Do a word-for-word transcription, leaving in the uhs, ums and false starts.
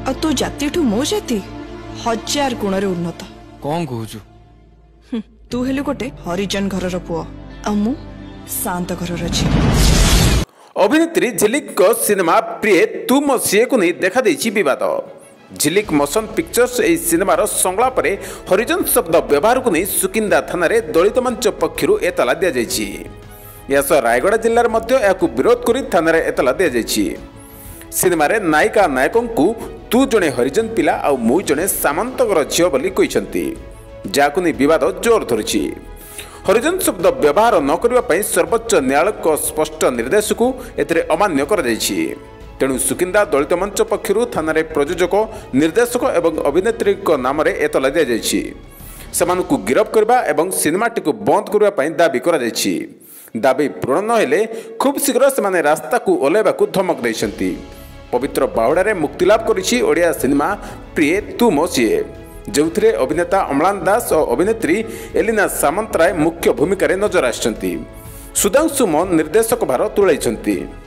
आ तू जाति ठू मो जाति हजार गुण रे उन्नत। कौन कहूचु? तू हेलु गोटे हरिजन घरर पुओ आ मु शांत घरर छी। अभिनेत्री झिलिक सिनेमा प्रिय तू मो सीए को नहीं देखा देछि विवाद। झिलिक मोशन पिक्चर्स एही सिनेमार संगला परे हरिजन शब्द व्यवहार को नहीं सुकिंदा थाना रे दलित मंच पक्षरु एतला दिया जायछि। यास रायगड़ा जिल्लार मध्य याकु विरोध करी थाना रे एतला दिया जायछि। सिनेमा रे नायिका नायकों को तू जणे हरिजन पिला आ मु जणे सामंतगर झियो बोली कहिसंती, जाकु नहीं विवाद जोर धरिछि। हरिजन शब्द व्यवहार न करबा पई सर्वोच्च न्यायालय को स्पष्ट निर्देश को एतरे अमान्य कर दैछि। तेणु सुकिंदा दलित मंच पक्षरु थाना रे प्रयोजक निर्देशक एवं अभिनेत्री को नाम रे एतला दिया जायछि। सेमानकु गिरफ करबा एवं सिनेमाटी को बंद करबा पई दाबी करा जायछि। दाबी पूर्ण न हेले खूब शीघ्र सेमाने रास्ता को ओलेबाकू धमक दैछंती। पवित्र बाहुड़ा रे मुक्तिलाभ करिछि ओडिया सिनेमा प्रिय तू मो सीए, जोथिरे अभिनेता अमलान दास और अभिनेत्री एलिना सामंतराय मुख्य भूमिका रे नजर आछंती। सुधांशु मोहन निर्देशक भार तुलाइछंती।